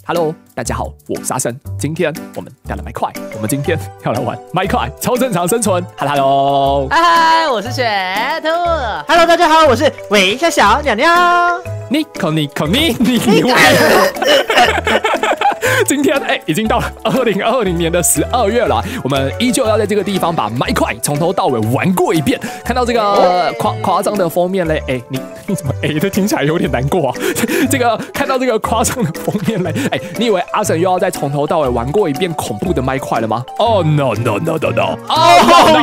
Hello， 大家好，我是阿生。今天我们要来麦块，我们今天要来玩麦块超正常生存。Hello， 嗨，我是雪兔。 Hello， 大家好，我是微笑小鸟鸟。 你。今天已经到了2020年的12月了，我们依旧要在这个地方把麦块从头到尾玩过一遍。看到这个夸张的封面嘞，你怎么的听起来有点难过啊？这个看到这个夸张的封面嘞，你以为阿神又要再从头到尾玩过一遍恐怖的麦块了吗？哦 no！ 哦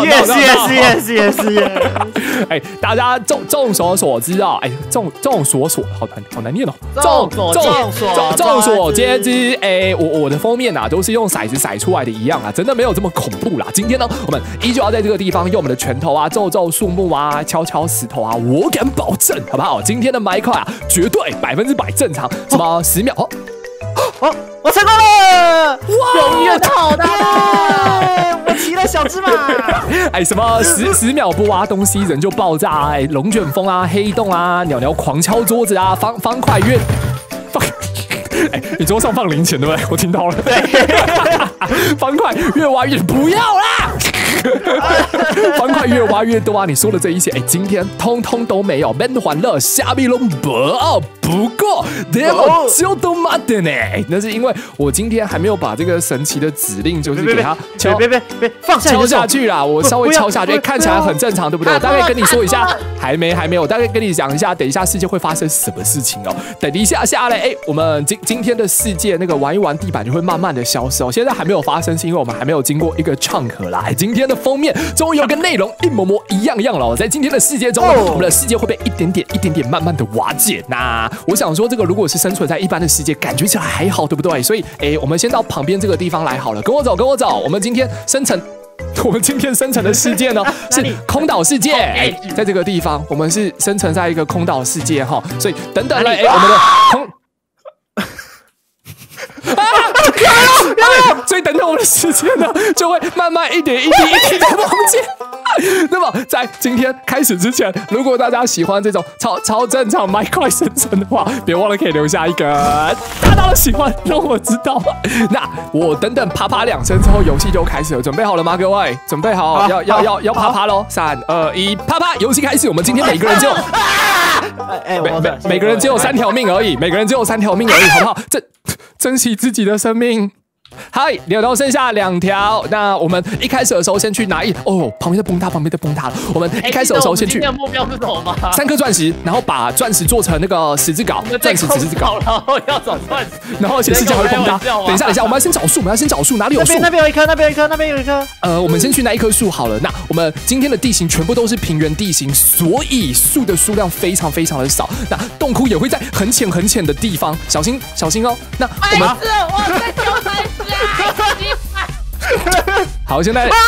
yes！ 大家众所所知啊，众所好难念哦。众所皆知，我的封面啊都是用骰子骰出来的一样啊，真的没有这么恐怖啦。今天呢，我们依旧要在这个地方用我们的拳头啊揍树木啊，敲石头啊，我敢保证，好不好？今天的麦块啊，绝对100%正常。什么10秒？ 我成功了！ 哇，永远好的！ 我骑了小芝麻。 什么10秒不挖东西人就爆炸？龙卷风啊，黑洞啊，鸟鸟狂敲桌子啊，方块越。你桌上放零钱对不对？我听到了。方块越挖越不要啦！方块越挖越多啊！你说的这一切，今天通通都没有，免欢乐，虾米拢无。不过，就都妈的呢！那是因为我今天还没有把这个神奇的指令，就是给他别放下去啦！我稍微敲下去，看起来很正常，对不对？我大概跟你说一下，还没有，我大概跟你讲一下，等一下世界会发生什么事情哦。等一下嘞，我们今天的世界那个玩一玩地板就会慢慢的消失哦。现在还没有发生，是因为我们还没有经过一个唱和啦。今天的封面终于有个内容一模一样了。在今天的世界中，我们的世界会被一点点慢慢的瓦解。那我想说，这个如果是生存在一般的世界，感觉起来还好，对不对？所以，我们先到旁边这个地方来好了。跟我走。我们今天生成的世界呢是空岛世界。在这个地方，我们是生存在一个空岛世界哈。所以等等嘞，我们的空。所以等等我们的时间呢，就会慢慢一点的往前。那么在今天开始之前，如果大家喜欢这种超正常麦块生存的话，别忘了可以留下一个大的喜欢，让我知道。那我等啪2声之后，游戏就开始了。准备好了吗，各位？准备好，要啪喽！3、2、1，啪！游戏开始。我们今天每个人只有每个人只有3条命而已，好不好？珍惜自己的生命。嗨，鸟鸟剩下2条。那我们一开始的时候先去拿旁边在崩塌了。我们一开始的时候先去。 今天的目标是什么吗 ？3颗钻石，然后把钻石做成那个十字镐，钻石十字镐， 然后要找钻石， 然后显示架会崩塌。等一下，我们要先找树，哪里有树？ 那边有一棵。 我们先去那一棵树好了。那我们今天的地形全部都是平原地形，所以树的数量非常的少。那洞窟也会在很浅的地方，小心哦。那我们我在丢钻石。 好，现在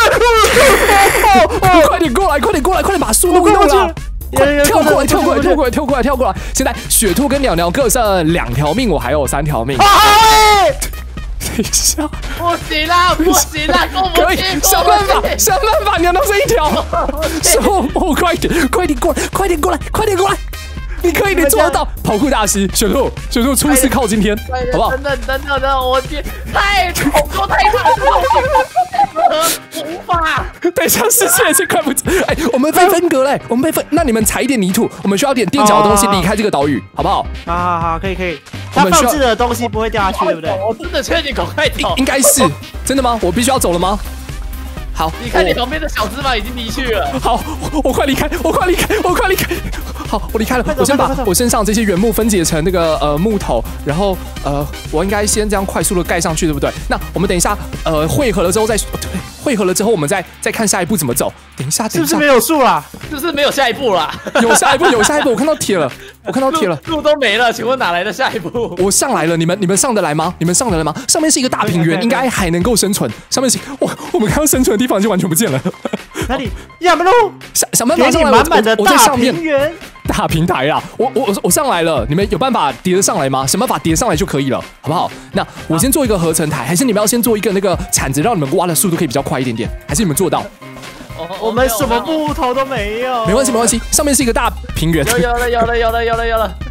快点过来，把树弄了。跳过来！现在雪兔跟鸟鸟各剩2条命，我还有3条命。等一下， 不行啦， 可以想办法，鸟鸟剩1条。快点过来！你可以，你做得到！跑酷大师，雪兔初次靠今天，好不好？ 等等，我天，恐高太大了，无法。 等一下，世界已经快不及。我们被分隔嘞，那你们踩一点泥土，我们需要点垫脚的东西离开这个岛屿，好不好？ 好，可以。它放置的东西不会掉下去，对不对？ 我真的劝你赶快走。 应该是真的吗？我必须要走了吗？好， 你看你旁边的小芝麻已经离去了。 好，我快离开。好，我离开了。我先把我身上这些原木分解成那个木头，然后我应该先这样快速的盖上去，对不对？那我们等一下汇合了之后我们再看下一步怎么走。等一下， 是不是没有树啦？ 是不是没有下一步啦？ 有下一步，我看到铁了， 路都没了，请问哪来的下一步？ 我上来了，你们上得来吗？上面是一个大平原，应该还能够生存。上面是我们刚刚生存的地方就完全不见了。 哪里？亚门路， 想办法上来， 满满的大平原。 大平台啦，我上来了，你们有办法叠得上来吗？想办法叠上来就可以了，好不好？那我先做一个合成台，还是你们要先做一个那个铲子，让你们挖的速度可以比较快一点？还是你们做到？ 我们什么木头都没有。 没关系，上面是一个大平原。 有了。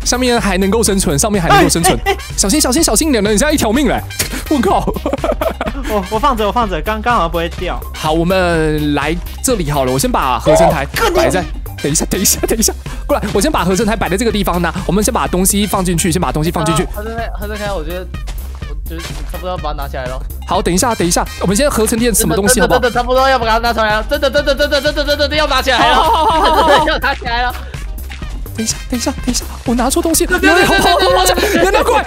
上面还能够生存，上面还能够生存。小心小心小心，你现在1条命嘞！我靠！ 我放着，刚好像不会掉。 好，我们来这里好了，我先把合成台摆在。等一下，过来，我先把合成台摆在这个地方呢。我们先把东西放进去，合成台，我觉得差不多要把它拿起来了。好， 等一下，我们先合成点什么东西好不好？ 差不多要把它拿出来了，真的要拿起来了，要拿起来了。 等一下，我拿错东西了。娘娘快，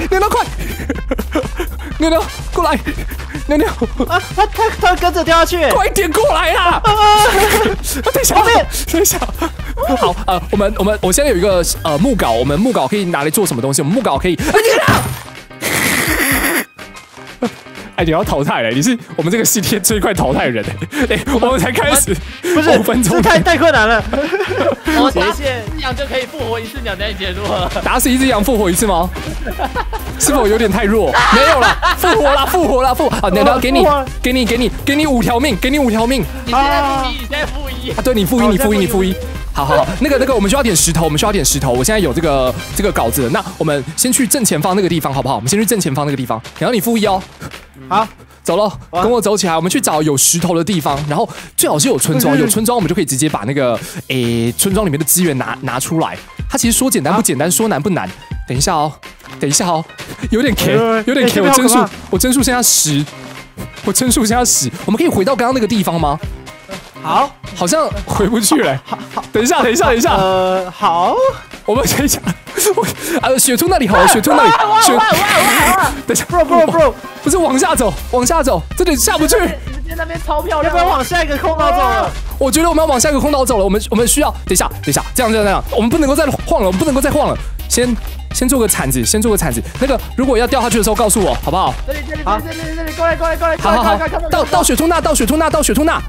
娘娘过来，娘娘啊，他跟着掉下去， 快点过来啦！等一下，好，我现在有一个木镐，我们木镐可以拿来做什么东西？我们木镐可以，哎，你要淘汰了，你是我们这个系列最快淘汰的人哎，我们才开始5分钟， 太困难了。 我打死一只羊就可以复活一次鸟，等你结束了。 打死一只羊复活一次吗？是否有点太弱？没有了，复活了！好，鸟鸟给你5条命， 你现在负1， 啊，对你负1。好，那个，我们需要点石头，我现在有这个稿子了，那我们先去正前方那个地方好不好？我们先去正前方那个地方，然后你负1哦。 好， 走了，跟我走起来，我们去找有石头的地方，然后最好是有村庄，我们就可以直接把那个村庄里面的资源拿出来。它其实说简单不简单，说难不难。等一下哦，有点 K， 我帧数剩下10，我们可以回到刚刚那个地方吗？好像回不去了。好，等一下。 好， 我们等一下。雪兔那里好了，等一下 ，bro， 不是往下走，这里下不去。 你们那边超漂亮， 要不要往下一个空岛走了？ 我觉得我们要往下一个空岛走了，我们需要等一下，这样，我们不能够再晃了，先做个铲子，那个如果要掉下去的时候告诉我，好不好？ 这里，过来， 好，到雪兔那。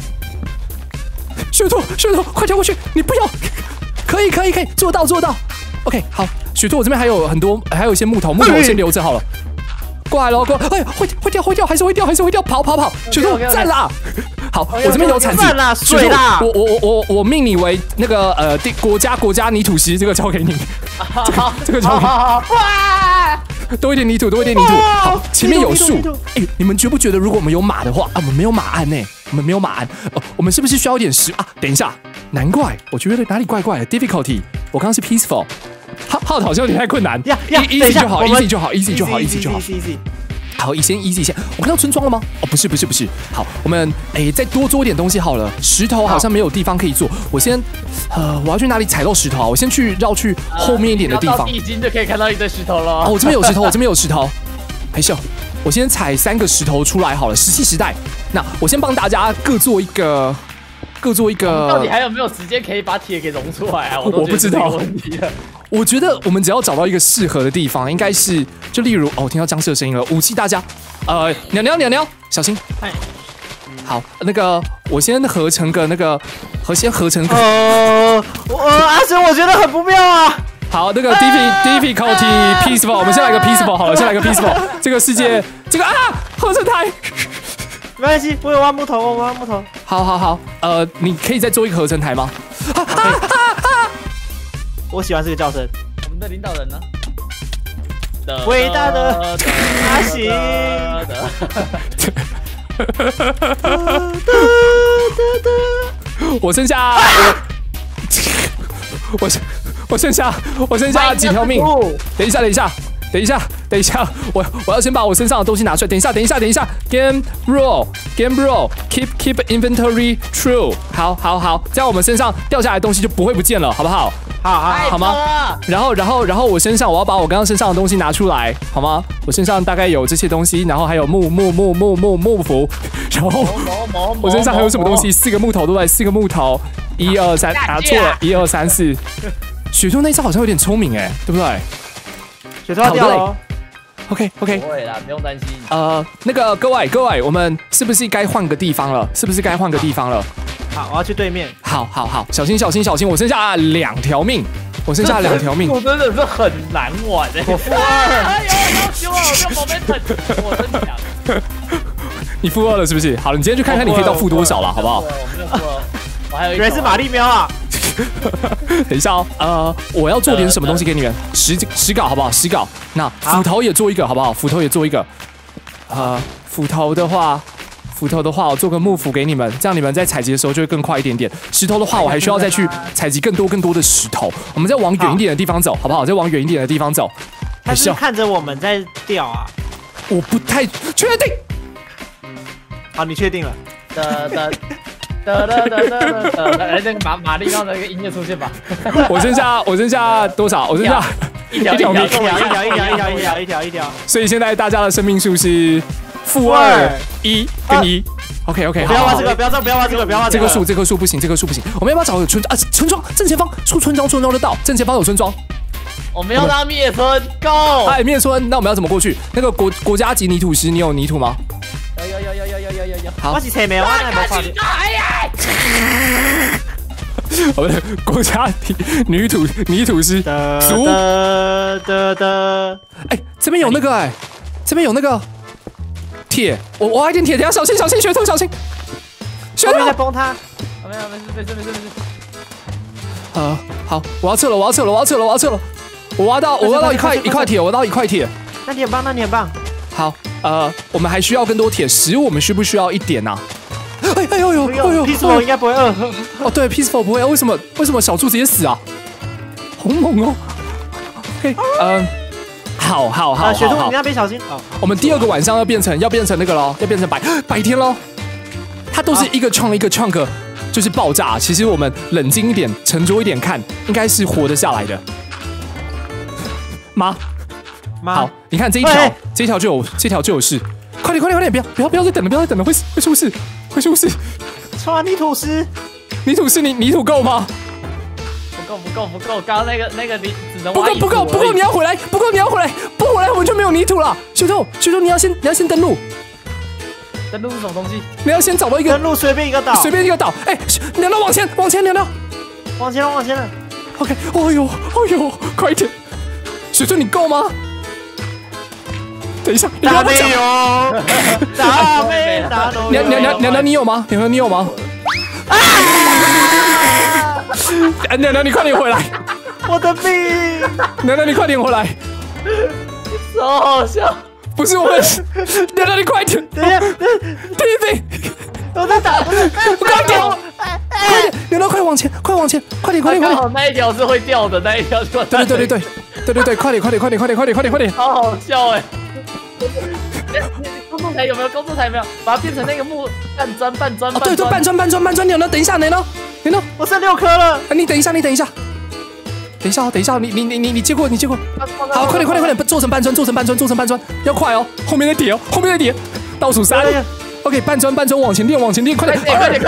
雪兔，快跳过去！你不要，可以，做到。OK， 好，雪兔，我这边还有一些木头先留着好了。过来，哎，会掉，还是会掉，跑！雪兔站啦！好，我这边有铲子， 水啦！ 我命你为那个国家泥土师，这个交给你，这个交给你。哇！多一点泥土。好，前面有树。哎，你们觉不觉得，如果我们有马的话，我们没有马鞍呢？我们是不是需要一点石啊？等一下，难怪，我觉得哪里怪怪的。Difficulty， 我刚刚是 peaceful， 好像有点太困难。easy 就好。好，先 easy 先。我看到村庄了吗？哦，不是。好，我们再多做一点东西好了。石头好像没有地方可以做，我要去哪里采到石头啊？我先绕去后面一点的地方。 到地精就可以看到一堆石头了。 哦，我这边有石头，还是我先采3个石头出来好了。17时代，那我先帮大家各做一个。 到底还有没有时间可以把铁给融出来啊？我不知道。我觉得我们只要找到一个适合的地方，应该是就例如听到僵尸的声音了。武器大家，鸟，小心。好，那个我先合成个阿神，我觉得很不妙啊。 好，那个 difficulty peaceful， 我们先来个 peaceful 好了，这个世界合成台。 没关系，我有挖木头。 好，你可以再做一个合成台吗？ 我喜欢这个叫声。 我们的领导人呢？ 伟大的阿行。 我剩下几条命？等一下，我要先把我身上的东西拿出来。等一下 ，Game roll，keep inventory true。好，这样我们身上掉下来的东西就不会不见了，好不好？好吗？然后我身上我要把我刚刚身上的东西拿出来，好吗？我身上大概有这些东西，然后还有木符，然后我身上还有什么东西？4个木头，对不对？4个木头，1、2、3，错了，1、2、3、4。雪兔那一招好像有点聪明对不对？ 雪兔要掉了。 OK， 不会啦，不用担心。 那个各位，我们是不是该换个地方了？ 好，我要去对面。 好，小心！我剩下2条命，我真的是很难玩我负2。 哎呦，我宝贝疼，我真强。 你负2了是不是？好了，你今天去看看你可以到负多少了，好不好？ 我没有负2，我还有一。 原来是玛丽喵啊！ 等一下哦，我要做点什么东西给你们，石镐好不好？石镐，那斧头也做一个好不好？斧头也做一个，斧头的话，我做个木斧给你们，这样你们在采集的时候就会更快一点点。石头的话，我还需要再去采集更多的石头。我们再往远一点的地方走，好不好？再往远一点的地方走。 他是看着我们在钓啊？ 我不太确定。 好，你确定了？ 来，那个马里奥的一个音乐出现吧。 我剩下多少？我剩下一条， 所以现在大家的生命数是-2、1跟1。OK， 不要挖这个，不要挖这个，不要挖这个。 这棵树不行，这棵树不行。我们要不要找个村庄？正前方出村庄的道，正前方有村庄。 我们要让灭村 ，Go！ 哎，灭村，那我们要怎么过去？那个国家级泥土石，你有泥土吗？ 有。 好， 我是菜没有，我还没发现。 我们的国家泥土师，熟。哎，这边有那个，铁，我挖一点铁，等下小心，学徒小心。学徒在崩塌。 没事。 好，我要撤了。我挖到一块铁，我挖到一块铁。 那你很棒。 好，我们还需要更多铁，食物我们需不需要一点啊？哎呦 ，Peaceful 应该不会饿。 哦，对 ，Peaceful 不会。为什么小猪直接死啊？好猛哦。OK，好， 雪兔你那边小心。 我们第二个晚上要变成那个咯，要变成白天咯。它都是一个创一个 chunk， 就是爆炸。其实我们冷静一点，沉着一点看，应该是活得下来的。妈，好，你看这一条就有事。快点，不要再等了，会出事。 刷泥土石， 泥土够吗？ 不够，刚刚那个你只能挖不够，你要回来，不回来我们就没有泥土了。雪兔，你要先登陆。 登陆是什么东西？ 你要先找到一个登陆，随便一个岛。哎， 鸟到往前， 往前了。 OK， 哎呦，快一点，雪兔你够吗？等一下，你不要讲。鸟，你有吗？鸟，你快点回来！ 我的命！ 鸟，你快点回来！ 超好笑！ 不是我们，鸟，你快点！ 等一下， 停！ 我在打， 快点！鸟，快往前！快点！ 刚好那一条是会掉的，那一条就对，快点！ 好好笑哎！工作台有没有？把它变成那个木半砖。 对，半砖。鸟呢？等一下，你呢？ 我剩6颗了。 你等一下，你接过。好，快点，做成半砖，要快哦。后面在叠，倒数3。OK， 半砖往前练，快点！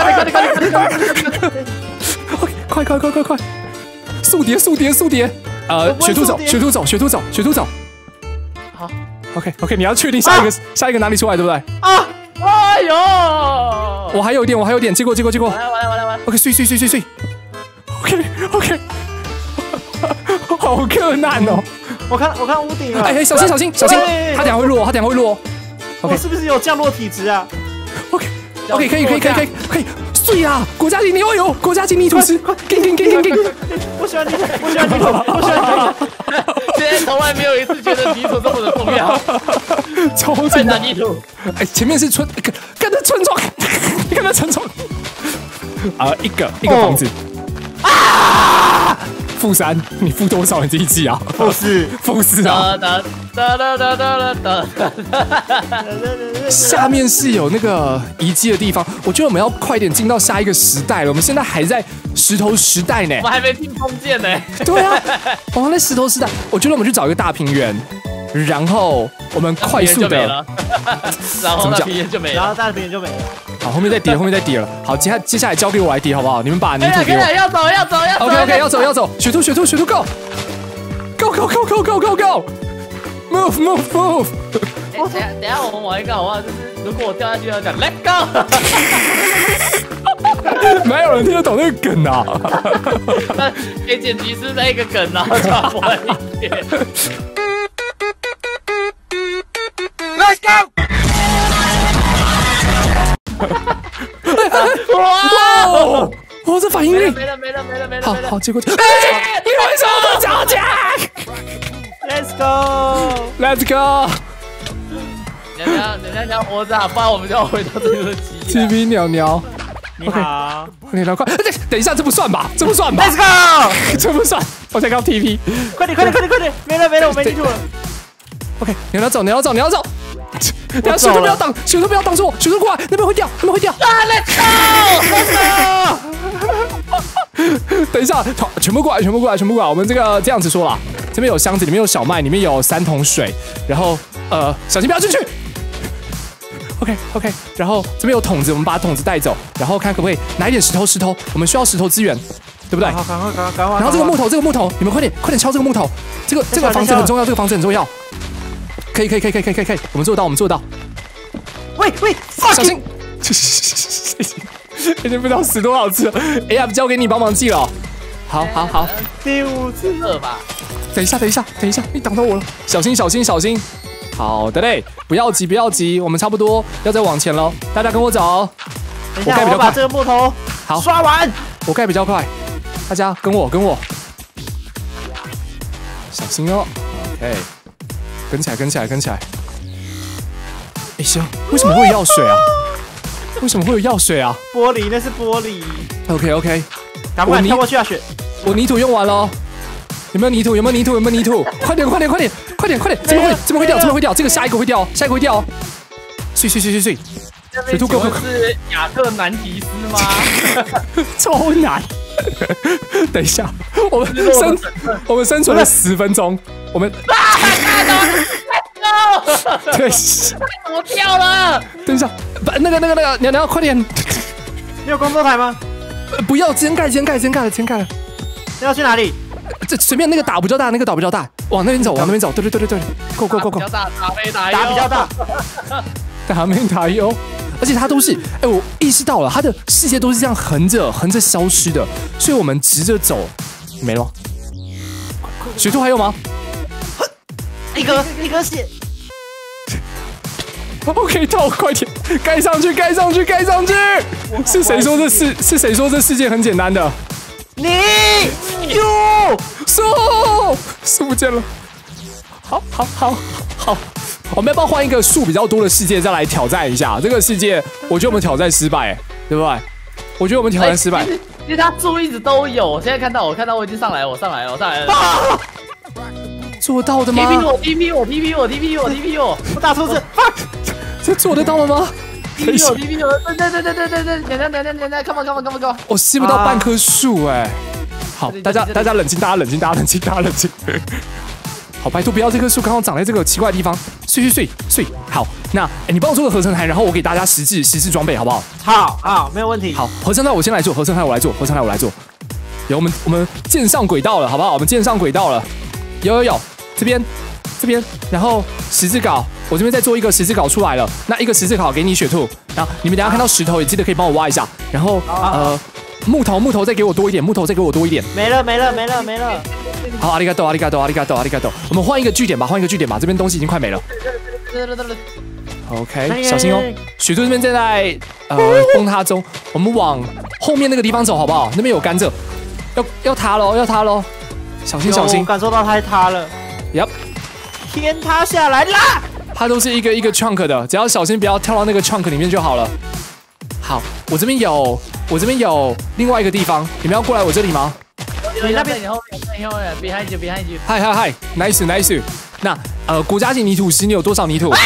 快！速叠！雪兔走。 好。 OK， 你要确定下一个哪里出来，对不对？ 哎呦！ 我还有一点，接过。 来。 OK， 碎。OK， 好困难哦。 我看屋顶了。 哎，小心！他等下会落。 我是不是有降落体质啊 ？OK， 可以。碎啊！国家级泥土石，给！ 我喜欢泥土。 现在从来没有一次觉得泥土这么的重要。 超重要泥土。哎，前面是村庄，你看那村庄。一个房子。-3，你负多少？你自己记啊。-4啊。下面是有那个遗迹的地方，我觉得我们要快点进到下一个时代了。我们现在还在石头时代呢， 我们还没听封建呢。 对啊，我们在石头时代。我觉得我们去找一个大平原，然后我们快速的， 然后大平原就没了， 好，后面再叠了。好，接下来交给我来叠好不好？你们把泥土给我。 要走。 OK， 要走。雪兔 go。Move。 等下我们玩一个好不好？就是如果我掉下去要讲 Let go。 没有人听得懂那个梗啊。 那给剪辑师那一个梗啊，差不多一点。Let's go！ 哇！ 哦，这反应力。 没了。 好，结果你为什么不着急 Let's go， ？Let's go。 人家活着，不然我们就要回到这个基地。 TV 鸟鸟， 你好， 快！等一下，这不算吧？ Let's go， 这不算。我才刚 TV。 快点，没了，我没地图了。 OK， 你要走。等下雪兔不要挡，雪兔住我，雪兔过来，那边会掉。 Let's go！ 等一下，全部过来。我们这样子说啦，这边有箱子，里面有小麦，里面有3桶水，然后小心不要进去。OK， 然后这边有桶子，我们把桶子带走，然后看可不可以拿一点石头，我们需要石头资源，对不对？ 好，赶快。 然后这个木头，你们快点敲这个木头，这个房子很重要，可以，我们做得到。 喂， 小心！已经不知道死多少次了。AM 交给你帮忙记了。好， 第5次 2吧。 等一下，你挡到我了，小心。好的嘞，不要急，我们差不多要再往前了，大家跟我走。 等一下，我把这个木头好刷完。 我盖比较快，大家跟我，小心哦。OK， 跟起来。哎，行，为什么会有药水啊？ 玻璃，那是玻璃。 OK， 赶快跳过去啊，雪！ 我泥土用完了，有没有泥土？快点！怎么会掉？这个下一个会掉，碎。雪兔， 是亚特兰提斯吗？ 超难。等一下，我们生存了10分钟，我们对， 怎么掉了？ 等一下，那个，娘快点！ 你有工作台吗？ 不要，先盖了。 那要去哪里？ 这随便那个岛比较大，往那边走。对。Go。 比较大，打比较大。 打没打哟，而且它都是，我意识到了，它的世界都是这样横着消失的，所以我们直着走，没了。雪兔还有吗？ 一颗血。 OK， 到快点，盖上去！是谁说这世界很简单的？ 你哟， 树不见了。好，我们要不要换一个树比较多的世界再来挑战一下？这个世界，我觉得我们挑战失败，对不对？我觉得我们挑战失败。 其实它树一直都有，我现在看到我已经上来了，我上来了。 做到的吗 ？TP 我， 我打出去， 这做得到了吗 ？TP 我，对，come on， 我吸不到半棵树哎。好，大家冷静。好，拜托不要这棵树刚好长在这个奇怪的地方，碎。好，那你帮我做个合成台，然后我给大家实质装备，好不好？ 好，没有问题。 好，合成台我先来做，合成台我来做。有我们建上轨道了，好不好？我们建上轨道了。有，这边，然后十字镐，我这边再做一个十字镐出来了。那一个十字镐给你雪兔，然后你们等一下看到石头也记得可以帮我挖一下。然后木头再给我多一点，没了。好，阿里嘎多。我们换一个据点吧，这边东西已经快没了。OK， 小心哦，雪兔这边正在崩塌中，我们往后面那个地方走好不好？那边有甘蔗，要塌喽，小心！ 我感受到它塌了。 Yup， 天塌下来啦！ 它都是一个 chunk 的，只要小心不要跳到那个 chunk 里面就好了。好，我这边有另外一个地方，你们要过来我这里吗？ 你那边，后面 ，behind you。 嗨 ，nice。那国家级泥土石，你有多少泥土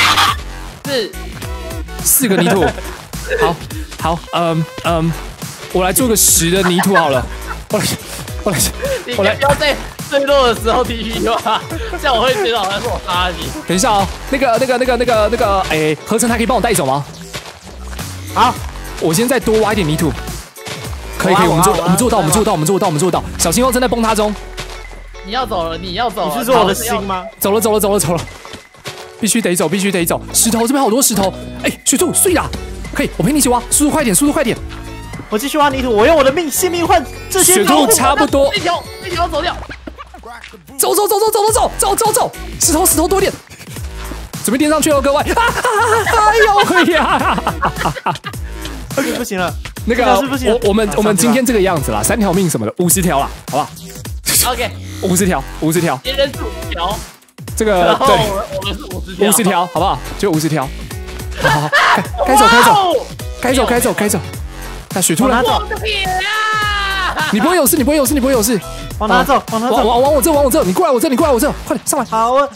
？4个泥土。好，我来做个10的泥土好了。我来。 你不要在最弱的时候 TP 吧，这样我会觉得好像是我杀你。 等一下哦，那个，合成台可以帮我带走吗？ 好， 我先再多挖一点泥土。可以，我们做到。小心哦，正在崩塌中。 你要走了。 你是说我的心吗？ 走了。必须得走。石头这边好多石头。雪兔碎啦，可以，我陪你一起挖，速度快点。 我继续挖泥土，我用我的性命换这些。 雪兔差不多。 那条走掉。 走，石头多点。准备垫上去了，各位。哎呦呀！ 不行了。 那个我们今天这个样子啦，3条命什么的，50条啦，好不好 ？OK， 50条， 别人是5条， 这个对， 我们是50 条，好不好？就50条。好，该走。那雪兔呢？ 我的铁啊！ 你不会有事。 往哪走？往我这，你过来我这，快点上来。 好啊。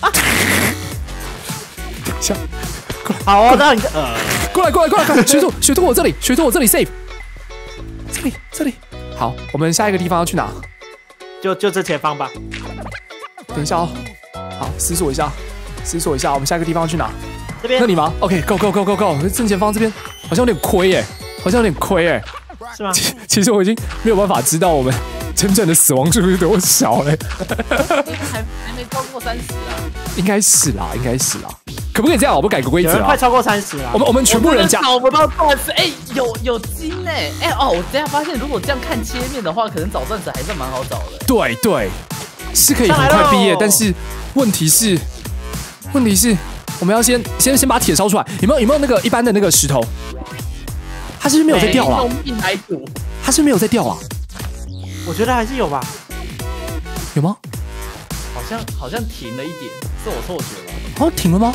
下， 好啊，那你过来，雪兔我这里 safe。这里。好，我们下一个地方要去哪？ 就这前方吧。 等一下哦。好，思索一下，我们下一个地方要去哪？ 这边。 那里吗 ？OK，go， 正前方这边好像有点亏耶， 是吗？ 其实我已经没有办法知道我们真正的死亡数是多少嘞。 还没超过30啊？ 应该是啦。可不可以这样？我们改个规则啊！ 快超过30了。 我们全部人找不到钻石，有金哎，我等下发现，如果这样看切面的话，可能找钻石还算蛮好找的。 对，是可以很快毕业，但是问题是，我们要先把铁烧出来。有没有那个一般的那个石头？它是不是没有在掉了？ 用命来赌， 它是没有在掉啊？ 我觉得还是有吧。 有吗？ 好像停了一点，是我错觉了。 哦，停了吗？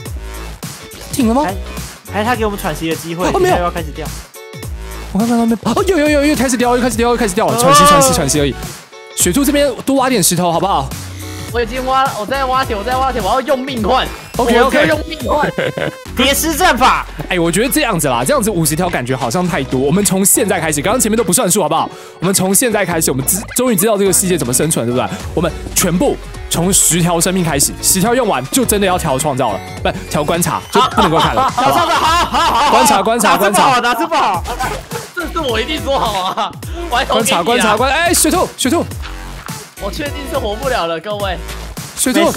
还是他给我们喘息的机会？ 没有， 要开始掉。 我看外面，有，开始掉了，喘息而已。雪兔这边多挖点石头好不好？ 我已经挖了，我在挖铁，我要用命换。 OK， 用命换。 叠石战法。 我觉得这样子啦，这样子50条感觉好像太多。我们从现在开始，刚刚前面都不算数，好不好？我们从现在开始，我们终于知道这个世界怎么生存，对不对？我们全部从10条生命开始，10条用完就真的要调创造了，不调观察就不能够看了。 调创造，好。 观察， 哪次不好？ 这是我一定说好啊！ 观察，雪兔， 我确定是活不了了，各位。 雪兔。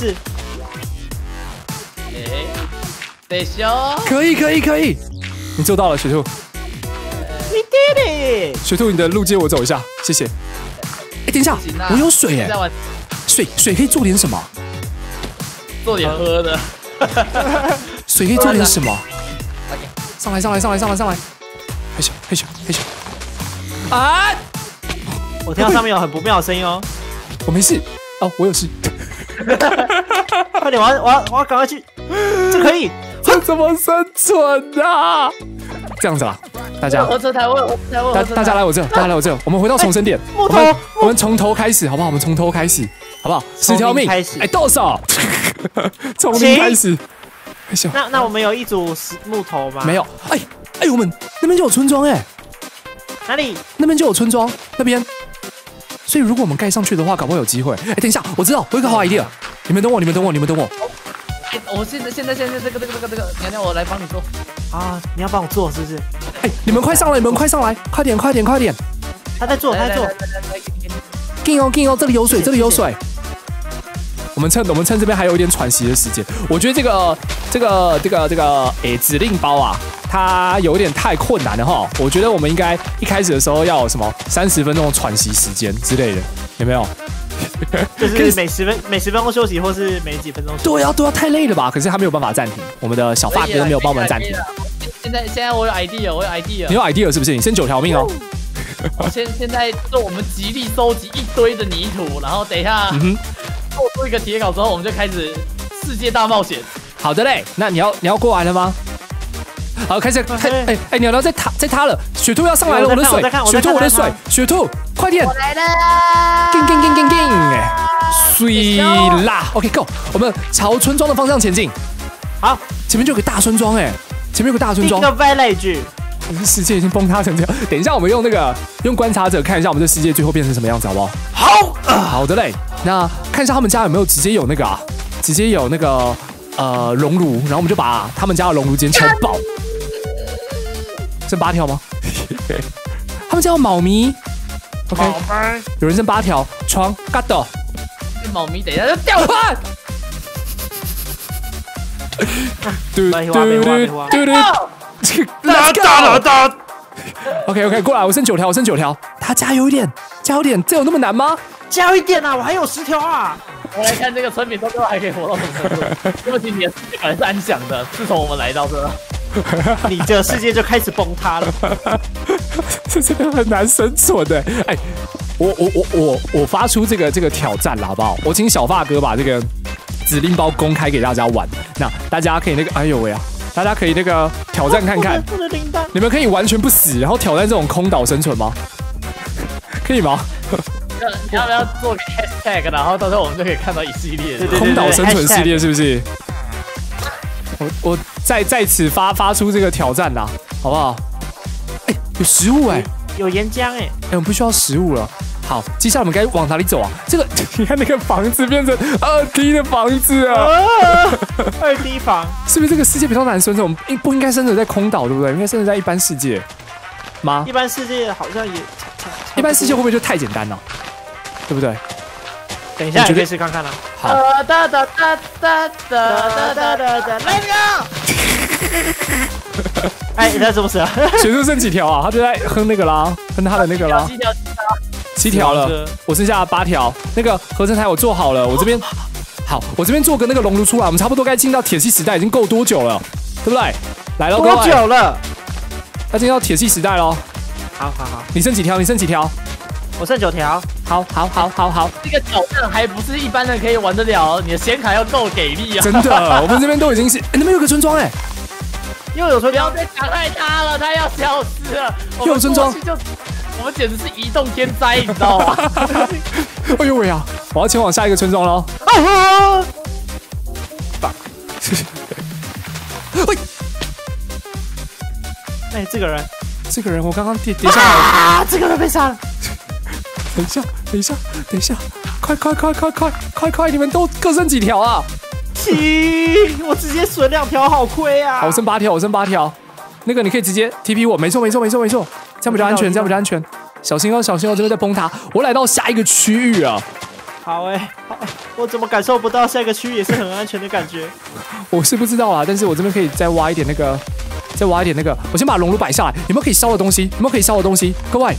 得修， 可以，你做到了，雪兔。 We did it！ 雪兔，你的路借我走一下，谢谢。等一下，我有水耶，水可以做点什么？ 做点喝的。 水可以做点什么？上来！嘿咻！啊！ 我听到上面有很不妙的声音哦。 我没事哦，我有事。 快点，我要赶快去，这可以。 这怎么生存啊？这样子啦，大家。大家来我这，我们回到重生点。我们从头开始，好不好？我们从头开始，好不好？10条命，到手。从零开始。 那我们有一组木头吗？ 没有。我们那边就有村庄哪里？ 那边就有村庄，那边。所以如果我们盖上去的话，搞不好有机会。等一下，我知道，我有一个好 idea。你们等我。 我现在这个，娘，我来帮你做啊！你要帮我做是不是？ 你们快上来，快点！ 他在做。 进哦，这里有水。我们趁这边还有一点喘息的时间，我觉得这个指令包啊，它有点太困难了哈。我觉得我们应该一开始的时候要有什么30分钟的喘息时间之类的，有没有？ 就是每10分钟休息，或是每几分钟休息。 对啊，太累了吧？可是他没有办法暂停，我们的小发哥没有帮我们暂停。 现在我有 idea， 你有 idea 是不是？你先9条命哦。 我现在做我们极力收集一堆的泥土，然后等一下做出一个铁镐之后，我们就开始世界大冒险。 好的嘞，那你要过来了吗？好，开始。鸟在塌了，雪兔要上来了，我的水，雪兔我的水，雪兔快点！ 我来了！ 水啦 ！OK go， 我们朝村庄的方向前进。 好， 前面就有个大村庄前面有个大村庄。 一个 village。 我们世界已经崩塌成这样，等一下我们用观察者看一下我们这世界最后变成什么样子，好不好？好的嘞。那看一下他们家有没有直接有那个熔炉，然后我们就把他们家的熔炉直接敲爆。剩8条吗？他们家有猫咪。OK， 有人剩8条。床 ，got。 猫咪等一下就掉了。 打 OK， 过来，我剩9条，他加油一点，这有那么难吗？ 加油一点啊，我还有10条啊！ 我来看这个村民到最后还可以活到什么程度？对不起，你的世界本来是安详的，自从我们来到这， 你的世界就开始崩塌了。 这真的很难生存的。哎，我发出这个挑战了，好不好？我请小发哥把这个指令包公开给大家玩，那大家可以那个，哎呦喂啊！大家可以那个挑战看看，你们可以完全不死，然后挑战这种空岛生存吗？可以吗？ 你要不要做个 hashtag， 然后到时候我们就可以看到一系列的空岛生存系列，是不是？我在此发出这个挑战啦，好不好？哎，有食物哎， 有岩浆哎， 我们不需要食物了。好，接下来我们该往哪里走啊？这个你看那个房子变成2D 的房子啊 ，2D 房， 是不是这个世界比较难生存？我们不应该生存在空岛，对不对？应该生存在一般世界吗？ 一般世界好像也， 一般世界会不会就太简单了？对不对？ 等一下，你可以试看看啦。 好。 来呀！哎，你在怎么死啊？ 学术剩几条啊？他就在哼那个啦，哼他的那个啦。7条了，我剩下8条。那个合成台我做好了，我这边好，我这边做个那个熔炉出来，我们差不多该进到铁器时代，已经够多久了，对不对？来了， 多久了？ 要进到铁器时代喽。 好， 你剩几条？你剩几条？ 我剩9条。 好， 这个挑战还不是一般人可以玩得了，你的显卡要够给力啊！ 真的，我们这边都已经是，那边有个村庄哎， 又有村庄， 不要再伤害他了，他要消失了。 又有村庄， 我们简直是移动天灾，你知道吗？ 哎呦喂啊！我要前往下一个村庄喽。 哎，这个人， 我刚刚跌下来了啊！这个人被杀了。 等一下，快！你们都各剩几条啊 ？7，我直接损2条，好亏啊！ 好，我剩8条。那个你可以直接 TP 我，没错，这样比较安全，小心哦，这边在崩塌。我来到下一个区域啊。 好，我怎么感受不到下一个区域也是很安全的感觉？ 我是不知道啦，但是我这边可以再挖一点那个，我先把熔炉摆下来。有没有可以烧的东西？各位，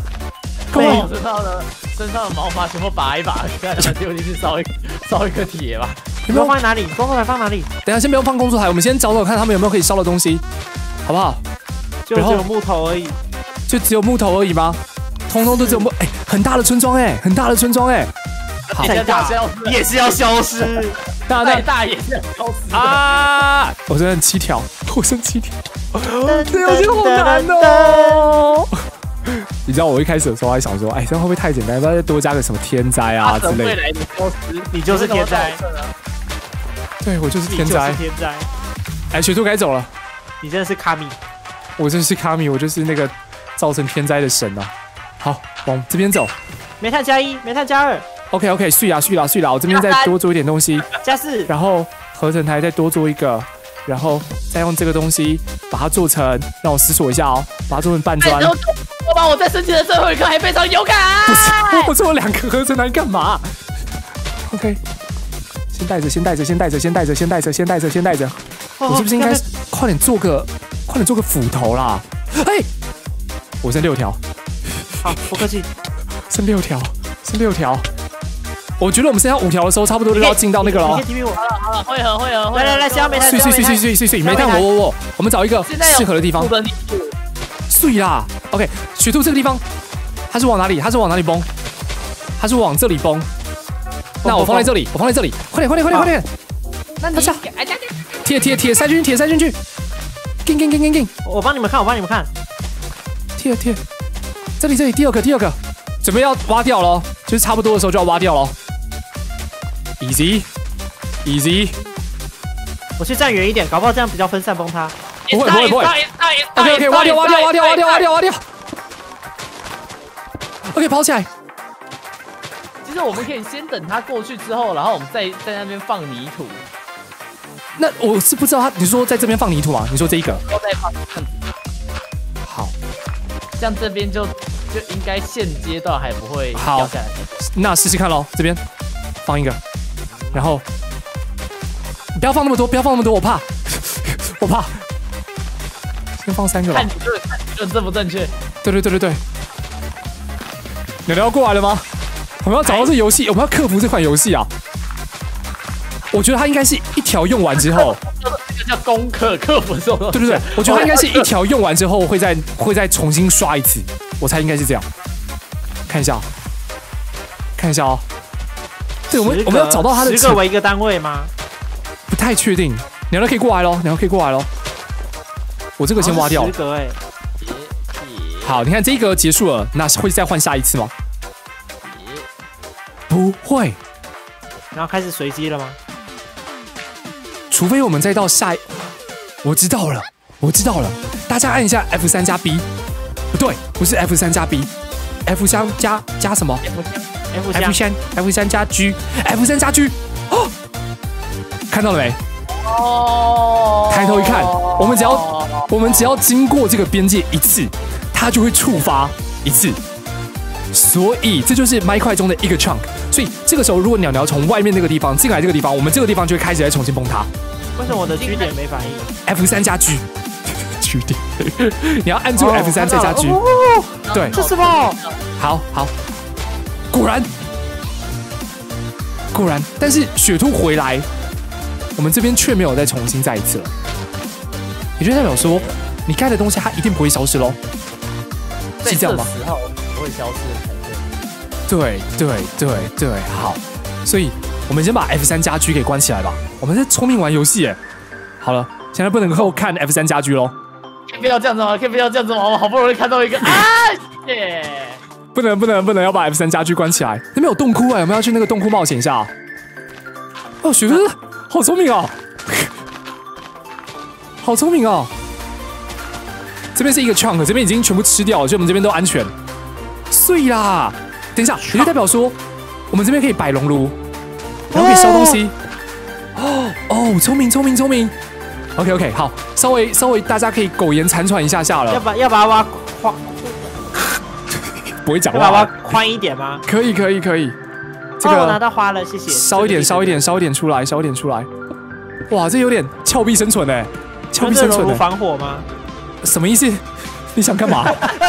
身上的毛发全部拔一拔，看丢进去烧一个铁吧。 你们放在哪里？工作台放哪里？ 等一下先不用放工作台，我们先找看他们有没有可以烧的东西，好不好？ 就只有木头而已。 就只有木头而已吗？通通都只有木，很大的村庄哎，好， 再大也是要消失， 再大也是要消失啊！我剩7条，这游戏好难哦。你知道我一开始的时候还想说，这样会不会太简单？要不要再多加个什么天灾啊之类的？ 未来的消失， 你就是天灾。 对，我就是天灾。学兔该走了。 你真的是卡米。 我真是卡米，我就是那个造成天灾的神啊。好，往这边走。 煤炭加1，煤炭加2。 OK， 续啦！我这边再多做一点东西。 加4。 然后合成台再多做一个。然后再用这个东西把它做成，让我思索一下哦，把它做成半砖。 我把我在升级的最后一刻还非常勇敢。 不是，我做了2个合成台干嘛 ？OK， 先带着。我是不是应该快点做个斧头啦？我剩6条。 好，不客气。 剩6条。我觉得我们剩下5条的时候，差不多就要进到那个了。 你可以 TP 我。 好了，汇合。 来，先要煤炭。 碎，煤炭我们找一个适合的地方。碎啦 ，OK， 雪兔这个地方，它是往哪里崩？它是往这里崩。那我放在这里，快点！ 那你铁塞进去，进！ 我帮你们看。 铁，这里，第二个，准备要挖掉了，就是差不多的时候就要挖掉了。Easy， 我去站远一点，搞不好这样比较分散崩塌。 不会。OK， 挖掉。OK， 跑起来。 其实我们可以先等他过去之后，然后我们再在那边放泥土。 那我是不知道你说在这边放泥土啊？你说这一个？ 都在放。 好， 这样这边就应该现阶段还不会掉下来。 那试试看咯，这边放一个，然后你不要放那么多，我怕。先放3个吧。 看你正不正确？ 对。你要过来了吗？我们要找到这游戏，我们要克服这款游戏啊！我觉得它应该是1条用完之后， 个叫功课，克服这种东西。 对，我觉得它应该是一条用完之后会再重新刷一次，我猜应该是这样。看一下哦。对，我们要找到它的 10个为一个单位吗？ 不太确定。鸟鸟可以过来咯。我这个先挖掉。 10个哎。 好，你看这一格结束了，那会再换下一次吗？不会。 然后开始随机了吗？ 除非我们再到下一，我知道了，大家按一下 F3 加 B， 不对，不是 F3 加 B，F3 加什么 ？F3 加 G，F3 加 G， 哦，看到了没？ 哦， 抬头一看，我们只要经过这个边界一次，它就会触发一次。所以这就是麦块中的一个 chunk， 所以这个时候如果鸟鸟从外面那个地方进来这个地方，我们这个地方就会开始再重新崩它。 为什么我的 G 点没反应 ？F3 加 G， G 点，你要按住 F3 再加 G， 对， 这什么？ 好，果然，但是雪兔回来，我们这边却没有再重新再一次了，也就代表说，你盖的东西它一定不会消失喽，是这样吗？ 时候不会消失才对，好，所以我们先把 F3 加 G 给关起来吧。我们在聪明玩游戏耶。好了，现在不能够看 F3 加 G 咯。 可以不要这样子吗？我好不容易看到一个啊！耶！ 不能，要把 F3 加 G 关起来。那边有洞窟哎，我们要去那个洞窟冒险一下。哦，雪兔好聪明哦，好聪明哦。这边是一个 chunk， 这边已经全部吃掉了，所以我们这边都安全。碎啦！等一下，也就代表说，我们这边可以摆熔炉，然后可以烧东西。哦，聪明。OK， 好，稍微大家可以苟延残喘一下了。 要把它挖宽， 不会讲话。 要把它挖宽一点吗？ 可以。这个我拿到花了，谢谢。 烧一点出来。哇，这有点峭壁生存哎，峭壁生存哎。 防火吗？ 什么意思？你想干嘛？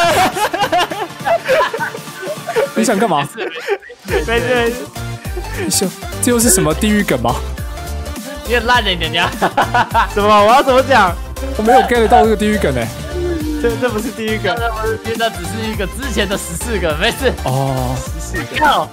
你想干嘛？ 没事。 这又是什么地狱梗吗？ 你很烂的人家。 什么？我要怎么讲？ 我没有 get 到这个地狱梗哎。 这不是地狱梗， 那只是一个之前的14个，没事。 哦 ，14 个。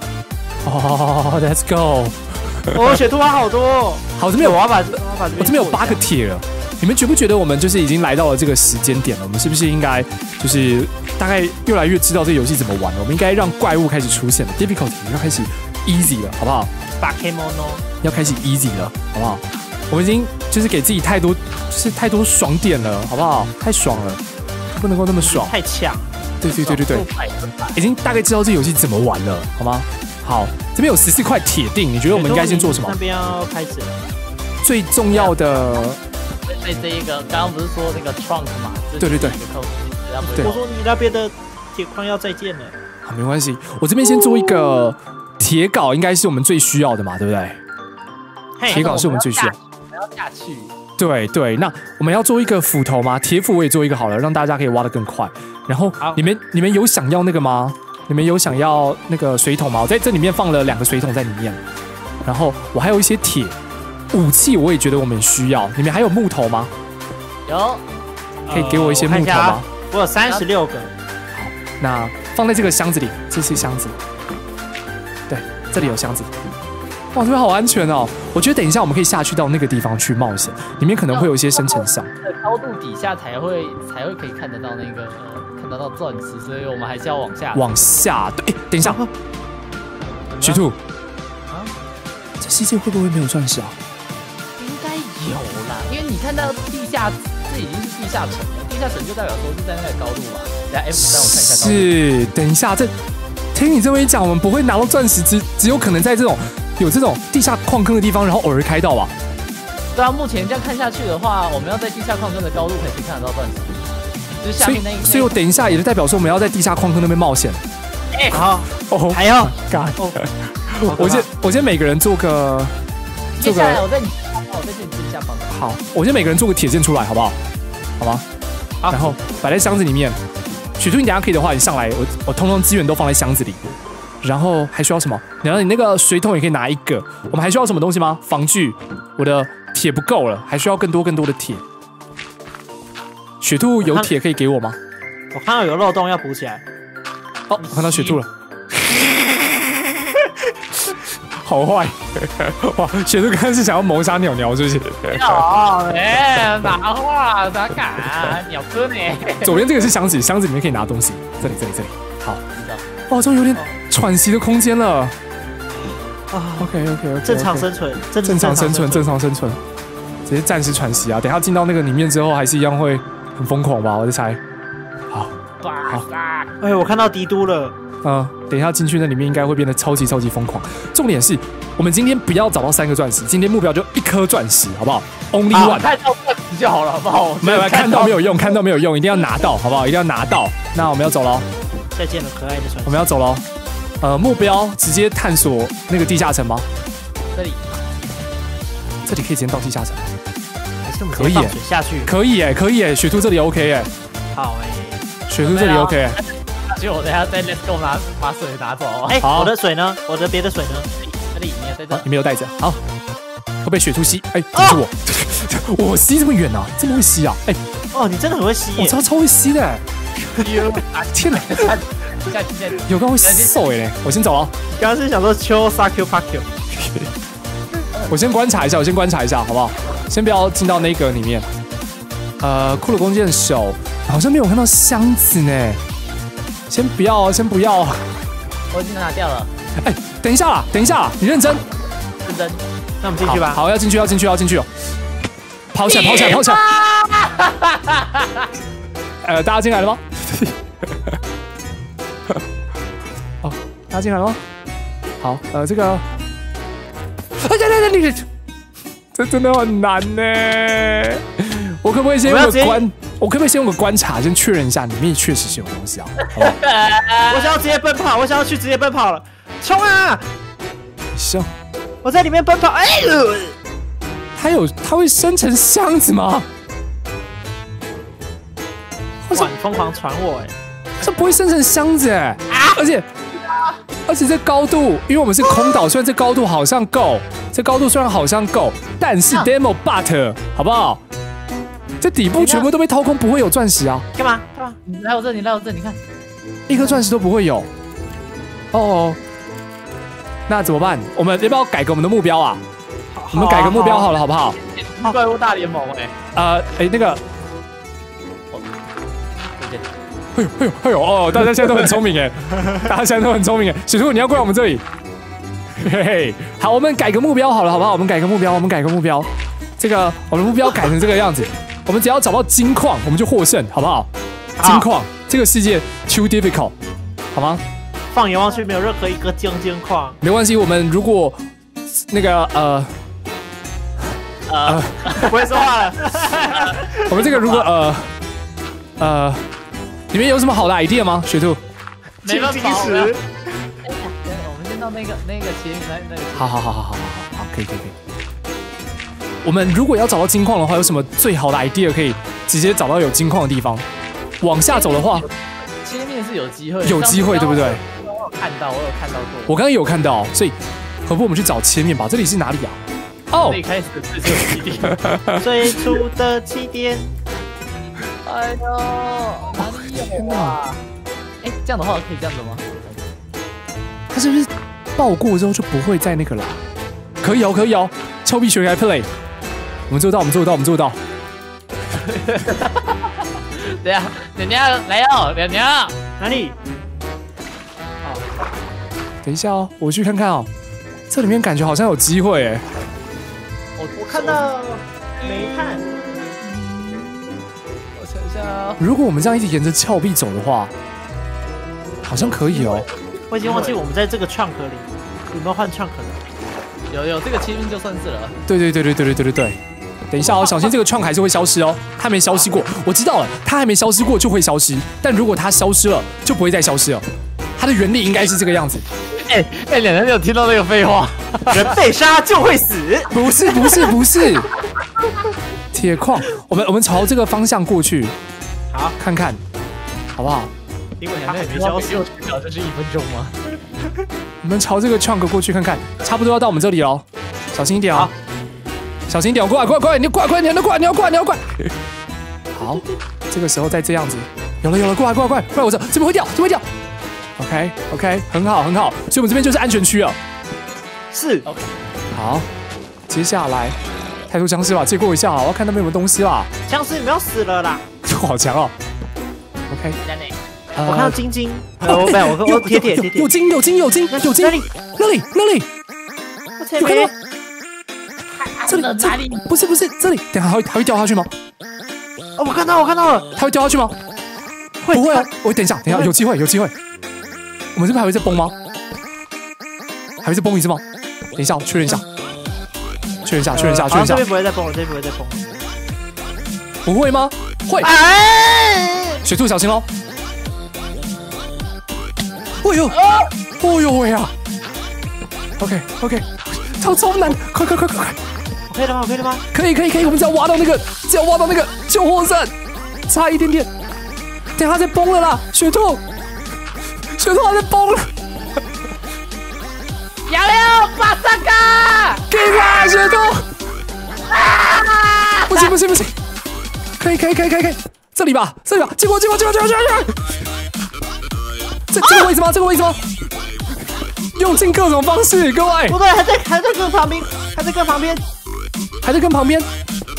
Let's go。 雪兔花好多。 好，这边有， 我这边有8个铁了。你们觉不觉得我们就是已经来到了这个时间点了？我们是不是应该就是大概越来越知道这个游戏怎么玩了？我们应该让怪物开始出现了 ，difficulty 要开始 easy 了，好不好？要开始 easy 了，好不好？我们已经就是给自己太多爽点了，好不好？太爽了，不能够那么爽， 太强。 对，已经大概知道这游戏怎么玩了，好吗？好，这边有14块铁锭，你觉得我们应该先做什么？ 那边要开始了。 最重要的。 在这一个刚刚不是说那个 trunk 嘛？ 对。 我说你那边的铁矿要再见了。 好，没关系，我这边先做一个铁镐，应该是我们最需要的嘛，对不对？铁镐是我们最需要。 要下去。 对，那我们要做一个斧头吗？铁斧我也做一个好了，让大家可以挖得更快。然后你们有想要那个吗？你们有想要那个水桶吗？我在这里面放了2个水桶在里面，然后我还有一些铁。武器我也觉得我们需要，你们还有木头吗？ 有， 可以给我一些木头吗？ 我有36个。 好，那放在这个箱子里，这是箱子。对，这里有箱子。哇，这边好安全哦！我觉得等一下我们可以下去到那个地方去冒险，里面可能会有一些生成箱。 高度底下才会可以看得到那个看得到钻石，所以我们还是要往下。 往下，对，等一下，雪兔，这世界会不会没有钻石啊？ 应该有啦，因为你看到地下，这已经是地下城了。地下城就代表说是在那个高度嘛。等下 F3我看一下高度。 是，等一下，听你这么一讲，我们不会拿到钻石，只有可能在有这种地下矿坑的地方，然后偶尔开到吧。 对啊，目前这样看下去的话，我们要在地下矿坑的高度才可以看得到钻石，就是下面那一。 所以我等一下也就代表说我们要在地下矿坑那边冒险。 好， 还要干。我先每个人做个。 接下来我在这里地下矿。 好，我先每个人做个铁剑出来，好不好？好吗？然后摆在箱子里面。许图，你等下可以的话，你上来，我通通资源都放在箱子里。然后还需要什么？然后你那个水桶也可以拿1个。我们还需要什么东西吗？防具，我的铁不够了，还需要更多的铁。雪兔有铁可以给我吗？ 我看到有漏洞要补起来。 哦，我看到雪兔了。好坏！哇，雪兔刚刚是想要谋杀鸟鸟，是不是？ 哪话咋敢？鸟哥呢？ 左边这个是箱子，箱子里面可以拿东西。这里。好，哇，终于有点喘息的空间了。OK， 正常生存， 正常生存，直接暂时喘息啊！等一下进到那个里面之后，还是一样会很疯狂吧？我在猜。好， 哎，我看到帝都了。 等一下进去那里面应该会变得超级疯狂。重点是我们今天不要找到3个钻石，今天目标就1颗钻石，好不好 ？Only one， 看到钻石就好了，好不好？ 没有看到没有用，一定要拿到，好不好？一定要拿到。那我们要走喽。 再见了，可爱的钻石。 我们要走喽。目标直接探索那个地下城吗？ 这里可以直接到地下城。 还是我们直接放水下去？ 可以耶，雪兔这里 OK 耶。 好雪兔这里 OK 耶。 所以我等下再 Let's go 把水拿走。 我的水呢？我的别的水呢？ 这里你也在这， 你没有带着。好，会被雪兔吸。哎，堵住我！我吸这么远啊？这么会吸啊？哎， 你真的很会吸耶！ 我超会吸的。天哪！有个会瘦哎！我先走了。 刚刚是想说秋沙 Q 帕 Q。 我先观察一下，好不好？先不要进到那个里面。骷髅弓箭手好像没有看到箱子呢。先不要。我已经拿掉了。 哎，等一下啦，你认真。 那我们进去吧。 好，要进去哦。跑起来！大家进来了吗？好，大家进来了吗？好，这个，这真的很难呢。我可不可以先用个观察，先确认一下里面确实是有东西啊？好不好？ 我想要直接奔跑，我想要去直接奔跑了，冲啊！ 行， 我在里面奔跑。哎呦， 它会生成箱子吗？ 哇，你疯狂传我哎！ 这不会生成箱子哎！而且这高度，因为我们是空岛，虽然这高度好像够，但是 demo but 好不好？这底部全部都被掏空，不会有钻石啊！ 干嘛？ 你来我这，你看 ，1颗钻石都不会有。那怎么办？我们要不要改个我们的目标啊？我们改个目标好了，好不好？ 怪物大联盟那个。哎呦！大家现在都很聪明哎，雪兔你要过来我们这里，嘿嘿。好，我们改个目标好了，好不好？我们改个目标。这个我们的目标改成这个样子，我们只要找到金矿，我们就获胜，好不好？金矿这个世界 too difficult， 好吗？ 放眼望去没有任何一个金矿， 没关系。我们如果那个不会说话了。 我们这个如果里面有什么好的 idea 吗？雪兔？ 没办法。我们先到那个前那个。 好，可以。我们如果要找到金矿的话，有什么最好的 idea 可以直接找到有金矿的地方？往下走的话， 切面是有机会， 对不对？ 我有看到过。 我刚刚有看到，所以何不我们去找切面吧？这里是哪里啊？ 这里开始的最初起点。 最初的起点。 哎呦，哪里有啊？这样的话可以这样子吗？ 它是不是爆过之后就不会再那个了？可以哦，臭屁学来 play， 我们做得到。 对啊，娘娘来哦，娘娘哪里？ 等一下哦，我去看看哦，这里面感觉好像有机会哎。 我看到煤炭。 如果我们这样一直沿着峭壁走的话，好像可以哦。 我已经忘记我们在这个 trunk 里有没有换 trunk 了。 有这个切面就算是了。 对。等一下哦，小心这个 trunk 还是会消失哦。它没消失过，我知道了，它还没消失过就会消失。但如果它消失了，就不会再消失了。它的原理应该是这个样子。 娘娘，你有听到那个废话？ 人被杀就会死。 不是。铁矿，我们朝这个方向过去， 好， 看看，好不好？ 因为它还没消失， 这是1分钟吗？ 我们朝这个 trunk 过去看看，差不多要到我们这里喽，小心一点哦。 小心一点，过来，你过来，你要过来。好，这个时候再这样子，有了，过来，我这边会掉。OK， 很好，所以我们这边就是安全区了。 是 OK， 好，接下来太多僵尸吧，借过一下啊，我要看那边有没有东西啦。 僵尸你不要死了啦！ 好强哦。OK， 在哪？ 我看到晶晶，我铁， 有金，那里， 我前面这里哪里？ 不是这里，等下还会掉下去吗？ 哦，我看到了， 它会掉下去吗？不会啊，我等一下，有机会。我们这边还会再崩吗？还会再崩一次吗？等一下，确认一下。 这边不会再崩了， 不会吗？会。雪兔小心哦。哎呦喂啊 ！OK， 超难，快！ 可以了吗？ 可以，我们只要挖到那个救火伞，差一点点。等下再崩了啦，雪兔它在崩了。 摇巴萨卡， 给啦，雪兔！不行，可以，这里吧，结果，这个位置吗？用尽各种方式，各位。 不对，还在更旁边， 还在更旁边。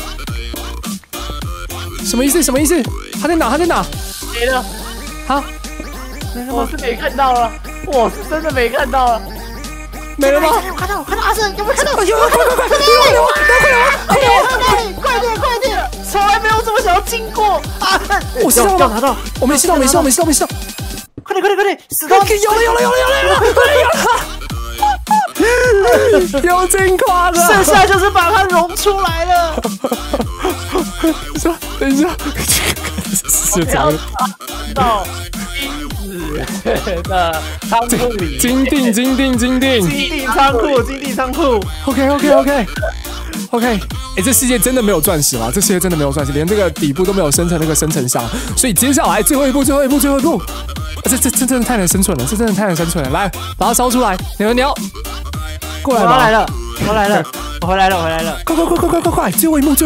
什么意思？他在哪？ 没了。 啊？ 我是没看到了，我是真的没看到了。 没了吗？ 我看到阿胜，有没有看到？ 快点！从来没有这么想要经过啊！ 我吸到了，我没吸到。快点！死到！有进化了， 剩下就是把它融出来了。 等一下， 是怎么到金子的仓库里？ 金锭仓库。 OK， 这世界真的没有钻石吗？这世界真的没有钻石，连这个底部都没有生成那个生成箱，所以接下来最后一步，这真的太难生存了，来把它烧出来，你要过来吧。 我来了， 快，最后一幕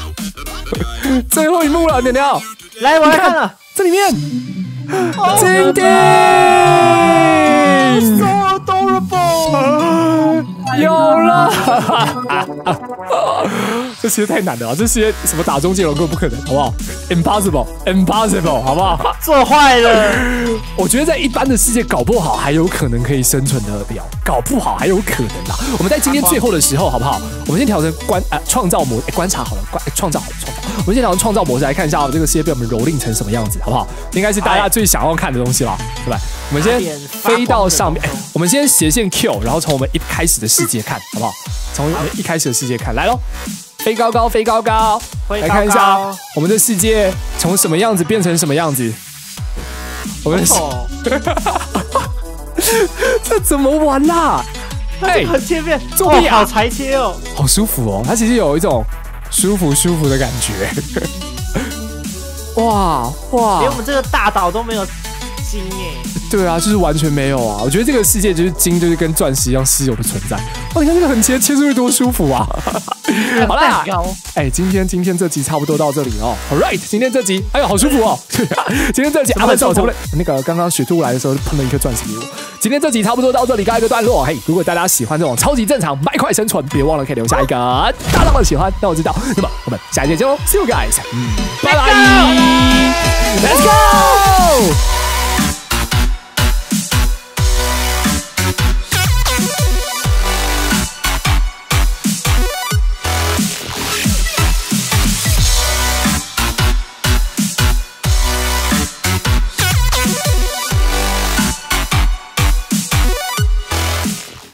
了，鸟， 来，我来看了， 这里面，金锭 ，so adorable， 有了，这世界太难了啊！这世界什么打中介龙根本不可能，好不好 ？Impossible， 好不好？ 做坏了。 我觉得在一般的世界，搞不好还有可能可以生存得了，搞不好还有可能啦。我们在今天最后的时候，好不好？我们先调成创造模，观察好了，创造。我们先调成创造模式来看一下这个世界被我们蹂躏成什么样子，好不好？应该是大家最想要看的东西吧，对吧？我们先飞到上面，我们先斜线 Q， 然后从我们一开始的世界看，好不好？从我们一开始的世界看，来咯，飞高高，来看一下我们的世界从什么样子变成什么样子。我们这怎么玩啦？ 很切片， 作弊啊！ 好裁切哦， 好舒服哦，它其实有一种舒服的感觉。哇！ 连我们这个大岛都没有金耶。 对啊，就是完全没有啊！我觉得这个世界就是金，就是跟钻石一样稀有的存在。哇，你看这个很切出去多舒服啊！好啦，今天这集差不多到这里哦。All right， 今天这集，好舒服哦。今天这集那个刚刚雪兔来的时候喷了一颗钻石给我。今天这集差不多到这里告一个段落。如果大家喜欢这种超级正常麦块生存，别忘了可以留下一个大大的喜欢，让我知道。那么我们下一节见喽 ，See you guys，拜拜 ，Let's go。